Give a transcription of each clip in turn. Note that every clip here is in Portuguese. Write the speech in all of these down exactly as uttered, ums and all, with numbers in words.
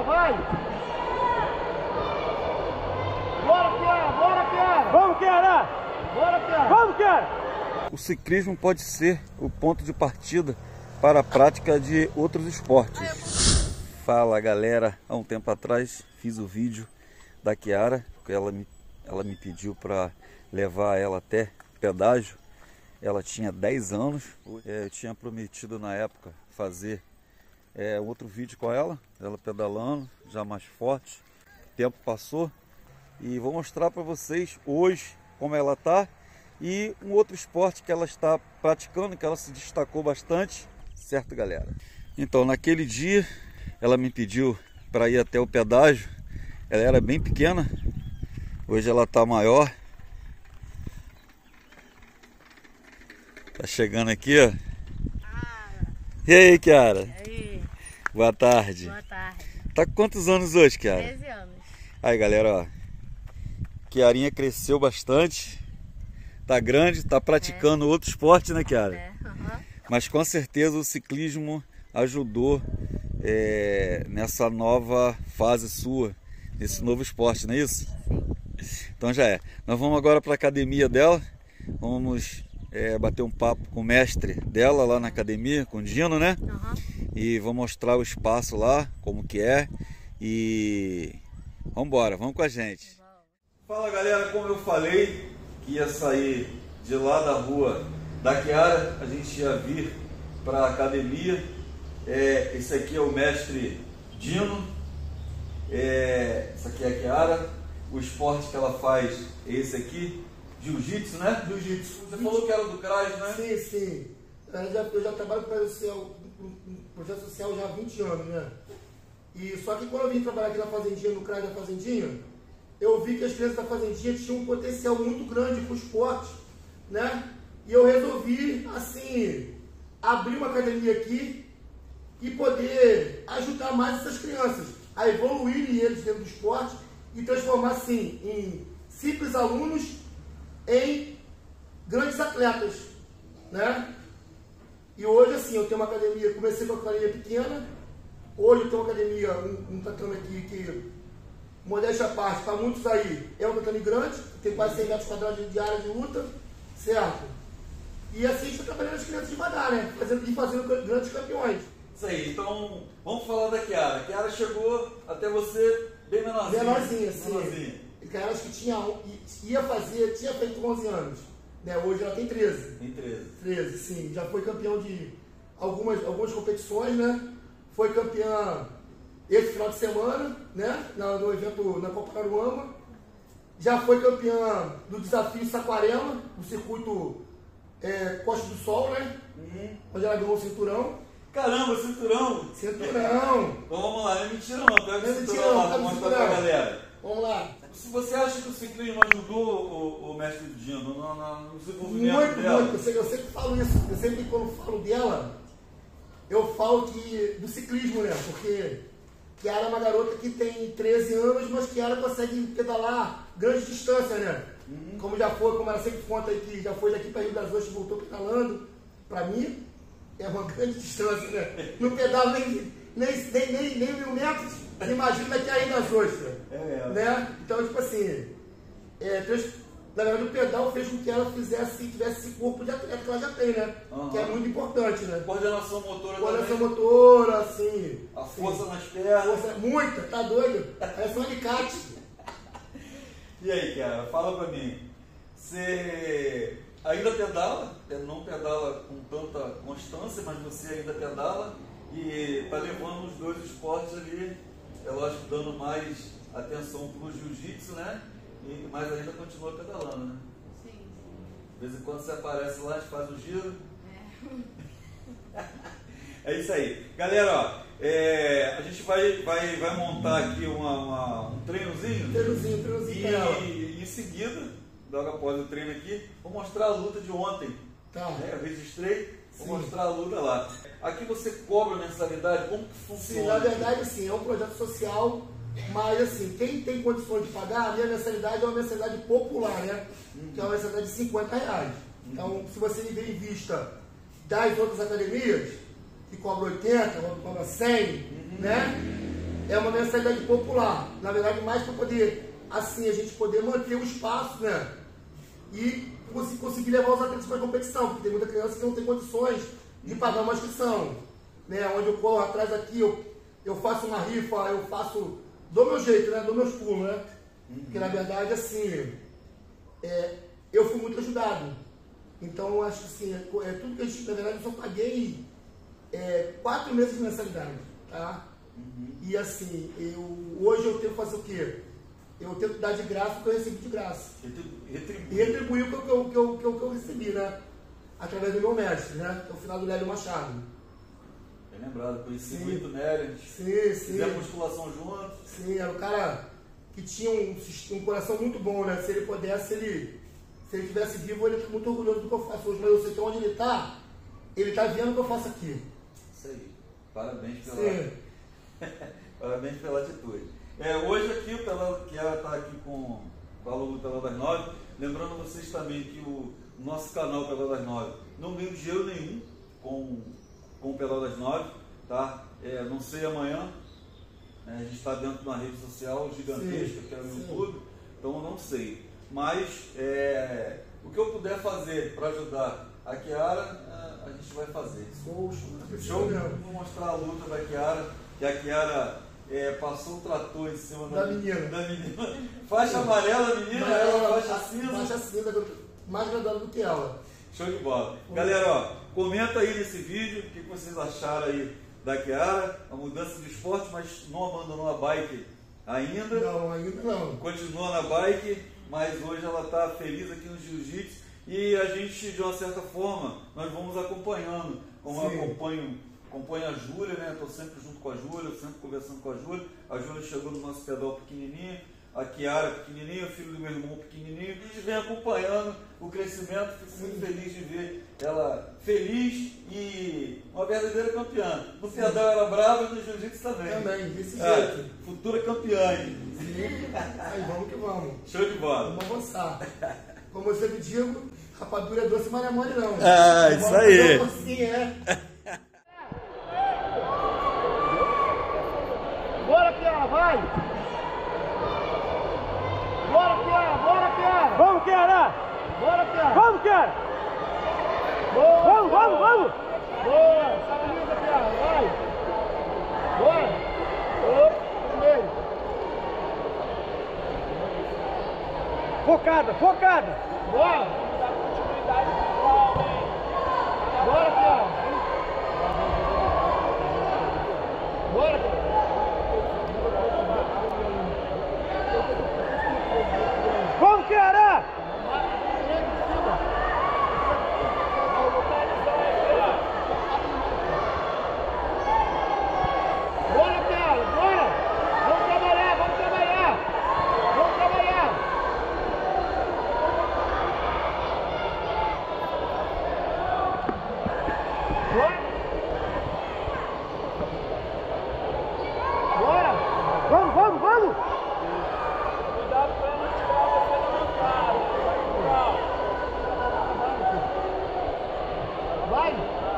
vai! Bora, Kiara! Bora, Kiara! Vamos, Kiara! Bora, Kiara! Vamos, Kiara! O ciclismo pode ser o ponto de partida para a prática de outros esportes. Fala, galera, há um tempo atrás fiz o vídeo da Kiara, que ela me, ela me pediu para levar ela até pedágio. Ela tinha dez anos, eu tinha prometido na época fazer é, outro vídeo com ela, ela pedalando, já mais forte. O tempo passou e vou mostrar para vocês hoje como ela está e um outro esporte que ela está praticando, que ela se destacou bastante, certo, galera? Então, naquele dia, ela me pediu para ir até o pedágio. Ela era bem pequena, hoje ela está maior. Tá chegando aqui, ó. Ah. E aí, Kiara? E aí? Boa tarde. Boa tarde. Tá com quantos anos hoje, Kiara? treze anos. Aí, galera, ó. Kiarinha cresceu bastante. Tá grande, tá praticando é. outro esporte, né, Kiara? É, uhum. Mas com certeza o ciclismo ajudou é, nessa nova fase sua, nesse novo esporte, não é isso? Sim. Então já é. Nós vamos agora para a academia dela. Vamos é, bater um papo com o mestre dela lá na academia, com o Dino, né? Uhum. E vou mostrar o espaço lá, como que é. E vamos embora, vamos com a gente. Fala, galera, como eu falei que ia sair de lá da rua da Kiara, a gente ia vir para a academia. É, esse aqui é o mestre Dino, é, essa aqui é a Kiara. O esporte que ela faz é esse aqui, jiu-jitsu, né? Jiu-jitsu. Você falou que era do C R A S, né? Sim, sim. Eu já, eu já trabalho com um projeto social já há vinte anos, né? E só que quando eu vim trabalhar aqui na Fazendinha, no C R A S da Fazendinha, eu vi que as crianças da Fazendinha tinham um potencial muito grande para o esporte, né? E eu resolvi, assim, abrir uma academia aqui e poder ajudar mais essas crianças a evoluírem eles dentro do esporte e transformar, assim, em simples alunos em grandes atletas, né? E hoje, assim, eu tenho uma academia, comecei com uma academia pequena, hoje eu tenho uma academia, um, um tatame aqui que, modéstia à parte, para muitos aí, é um tatame grande, tem quase cem metros quadrados de área de luta, certo? E assim a gente está trabalhando as crianças devagar, né? Fazendo, e fazendo grandes campeões. Isso aí, então vamos falar da Kiara. A Kiara chegou até você bem menorzinha. Menorzinha, sim. Menorzinha. Cara, acho que tinha, ia fazer, tinha feito onze anos, né? Hoje ela tem treze. Tem treze. treze, sim. Já foi campeão de algumas, algumas competições, né? Foi campeã esse final de semana, né? No evento na Copa Caruama. Já foi campeã do desafio Saquarema, do circuito é, Costa do Sol, né? Uhum. Onde ela ganhou o cinturão. Caramba, cinturão! Cinturão! Então vamos lá, não é mentira não, pega Não é o mentira cinturão não, lá pega pra o mostrar cinturão. pra galera. Vamos lá. Se você acha que o ciclismo ajudou o, o mestre Dino no, no, no desenvolvimento Muito, dela? muito. Eu sempre, eu sempre falo isso. Eu sempre, quando falo dela, eu falo que do ciclismo, né? Porque Kiara é uma garota que tem treze anos, mas que ela consegue pedalar grandes distâncias, né? Uhum. Como já foi, como ela sempre conta aí, que já foi daqui para Rio das Ostras e voltou pedalando. Para mim, é uma grande distância, né? Não pedalo nem, nem, nem, nem, nem mil metros, imagina daqui a Rio das Ostras. É mesmo. Né? Então, tipo assim, é, na verdade o pedal fez com que ela fizesse, tivesse esse corpo de atleta que ela já tem, né? Uhum. Que é muito importante, né? Coordenação motora Coordenação também. motora, assim. A força sim. nas pernas. Força, muita, tá doido? Parece um alicate. E aí, Kiara, fala pra mim. Você ainda pedala? Não pedala com tanta constância, mas você ainda pedala e tá levando os dois esportes ali, é lógico, dando mais atenção pro jiu-jitsu, né? E, mas ainda continua pedalando, né? Sim, sim. De vez em quando você aparece lá, a gente faz o giro. É. É isso aí. Galera, ó, é, a gente vai, vai, vai montar aqui uma, uma, um treinozinho. Treinozinho, treinozinho. E, e em seguida, logo após o treino aqui, vou mostrar a luta de ontem. Tá. Né? Eu registrei, vou Sim. mostrar a luta lá. Aqui você cobra mensalidade, como que funciona? Sim, na verdade, assim, é um projeto social, mas assim, quem tem condições de pagar, a minha mensalidade é uma mensalidade popular, né? Uhum. Que é uma mensalidade de cinquenta reais. Uhum. Então, se você vê em vista das outras academias, que cobram oitenta, cobram cem, uhum. né? é uma mensalidade popular. Na verdade, mais para poder, assim, a gente poder manter o espaço, né? E conseguir levar os atletas para a competição, porque tem muita criança que não tem condições de pagar uma inscrição, né? Onde eu corro atrás aqui, eu, eu faço uma rifa, eu faço, dou meu jeito, né? Dou meus pulos, né? Uhum. Porque na verdade, assim, é, eu fui muito ajudado. Então, eu acho que assim, é, é tudo que a gente, na verdade, eu só paguei é, quatro meses de mensalidade, tá? Uhum. E assim, eu, hoje eu tenho que fazer o quê? Eu tento dar de graça o que eu recebi de graça. Retribuir. E retribuir o que eu, que, eu, que, eu, que, eu, que eu recebi, né? Através do meu mestre, né? Que é o final do Nélio Machado. Bem lembrado, conheci muito o Nélio. Sim, sim. Fizemos musculação juntos. Sim, era um cara que tinha um, um coração muito bom, né? Se ele pudesse, ele, se ele estivesse vivo, ele está muito orgulhoso do que eu faço hoje. Mas eu sei que onde ele está, ele está vendo o que eu faço aqui. Isso aí. Parabéns pela, Parabéns pela atitude. É, hoje aqui o Pelado que está aqui com o aluno do Pelado das Nove. Lembrando vocês também que o nosso canal Pelado das Nove não ganha dinheiro nenhum com, com o Pelado das Nove, tá? É, não sei amanhã, né, a gente está dentro de uma rede social gigantesca, sim, que é o YouTube, então eu não sei. Mas é, o que eu puder fazer para ajudar a Kiara, a gente vai fazer. Show, show. Show. Vou mostrar a luta da Kiara, que a Kiara é, passou o trator em cima da, da, menina. da menina. Faixa amarela, menina, ela faixa cinza. Faixa cinza, mais graduada do que ela. Show de bola. Galera, ó, comenta aí nesse vídeo o que vocês acharam aí da Kiara, a mudança de esporte, mas não abandonou a bike ainda. Não, ainda não. Continua na bike, mas hoje ela está feliz aqui no jiu-jitsu e a gente, de uma certa forma, nós vamos acompanhando, como eu acompanho, acompanho a Júlia, né? Estou sempre junto com a Júlia, sempre conversando com a Júlia. A Júlia chegou no nosso pedal pequenininho, a Kiara pequenininho, filho do meu irmão pequenininho. A gente vem acompanhando o crescimento, fico muito feliz de ver ela feliz e uma verdadeira campeã. No pedal era brava e no jiu-jitsu também. Também, desse ah, jeito. Futura campeã. Sim. Aí vamos que vamos. Show de bola. Vamos avançar. Como eu sempre digo, rapadura é doce, mas não é mole não. Ah, isso aí. Assim, é. Bora, Kiara, vai! Bora, Kiara, bora, Kiara! Vamos, Kiara! Bora, Kiara! Vamos, Kiara! Boa, vamos, vamos, vamos! Boa! Estabiliza, Kiara, vai! Bora! Ô, primeiro! Focada, focada! Bora! Bora, Kiara! Bora, Kiara! Vamos, Kiara! Bora, Kiara, bora! Vamos trabalhar, vamos trabalhar! Vamos trabalhar! Bora! Bora! Vamos, vamos, vamos! Cuidado pra não tirar você na mancada. Vai!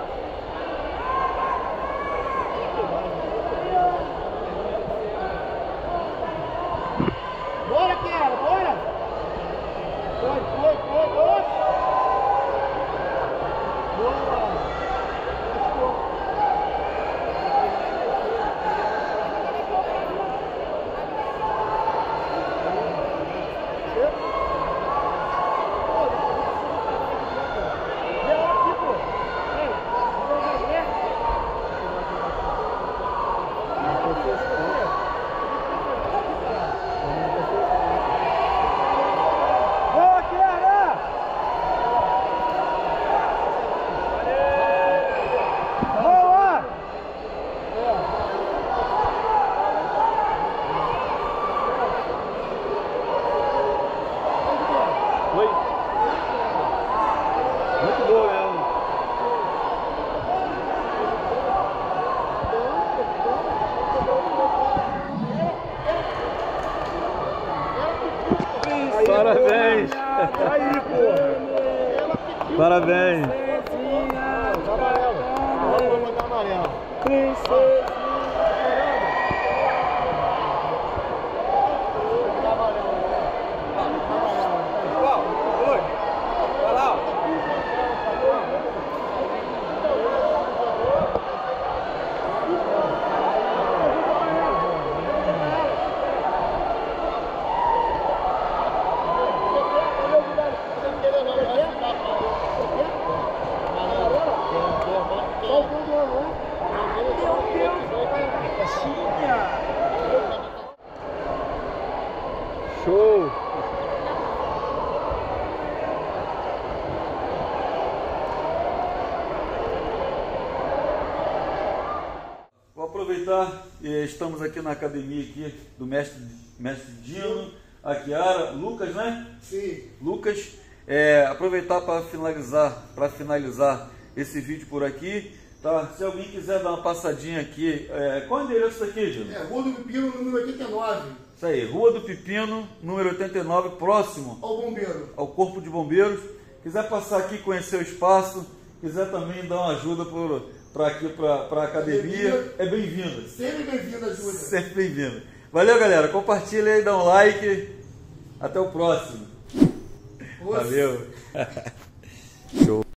Bora, Kiara, bora! Foi, foi, foi, foi! Boa! Boa, Kiara! Boa! Oi. Muito boa, Léo. Parabéns! Aí, pô! Parabéns! Amarelo! Vamos mandar amarelo! Princesa! aproveitar, eh, estamos aqui na academia aqui do mestre, mestre Dino, a Chiara, Lucas, né? Sim. Lucas, é, aproveitar para finalizar, para finalizar esse vídeo por aqui, tá? Se alguém quiser dar uma passadinha aqui, é, qual é o endereço aqui, Dino? É, Rua do Pepino, número oitenta e nove. Isso aí, Rua do Pepino, número oitenta e nove, próximo Ao bombeiro. ao Corpo de Bombeiros. Quiser passar aqui, conhecer o espaço, quiser também dar uma ajuda para aqui, para a academia, academia, é bem-vindo. Sempre bem-vindo a ajuda. Sempre bem-vindo. Valeu, galera. Compartilha aí, dá um like. Até o próximo. Nossa. Valeu. Show.